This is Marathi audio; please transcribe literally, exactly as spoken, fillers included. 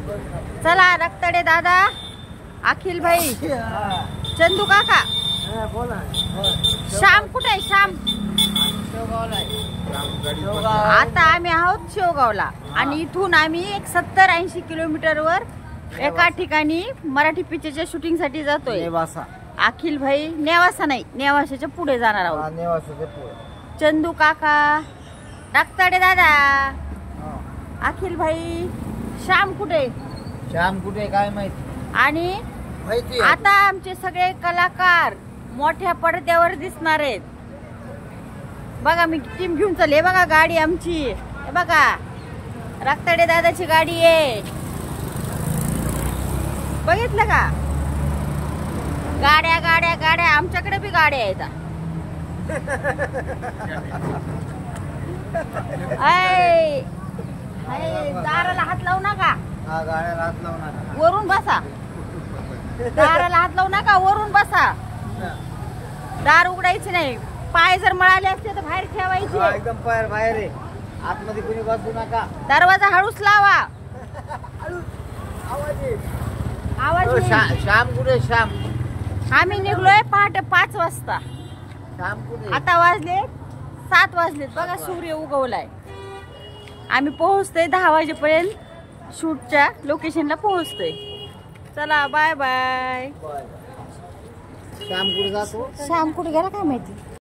चला रक्तडे दादा, अखिल भाई, चंदू काका, श्याम कुठे आहे? श्याम आता आम्ही आहोत शेवगावला आणि इथून आम्ही एक सत्तर ऐंशी किलोमीटर वर एका ठिकाणी मराठी पिक्चरच्या शूटिंग साठी जातोय. नेवासा. अखिल भाई नेवासा नाही, नेवासाच्या पुढे जाणार आहोत. नेवासाच्या पुढे. चंदू काका, रक्तडे दादा, अखिल भाई, श्याम कुठे? श्याम कुठे काय माहिती. आणि माहिती आता आमचे सगळे कलाकार मोठ्या पडद्यावर दिसणार आहेत. बघा मी टीम घेऊन चालले. बघा गाडी आमची, हे बघा रक्तडे दादाची गाडी आहे. बघितलं का? गाड्या गाड्या गाड्या. आमच्याकडे बी गाड्या आहेत. ऐ, ऐ, दाराला हात लावू नका. हा गाड्याला हात लावू नका. वरून बसा. दाराला हात लावू नका, वरून बसा. दार उघडायची नाही. पाय जर मळाले असते तर बाहेर ठेवायचे. एकदम पाय बाहेर आहे. आतमध्ये कुणी बसू नका. दरवाजा हळूच लावा. आवाज येईल. श्याम कुठे? श्याम. आम्ही निघलोय पहाटे पाच वाजता. श्याम कुठे? आता वाजले सात वाजलेत. बघा सूर्य उगवलाय. आम्ही पोहोचतोय दहा वाजेपर्यंत शूटच्या लोकेशनला पोहोचतोय. चला बाय बाय. श्याम कुठे जातो? श्याम कुठे गेला काय माहिती.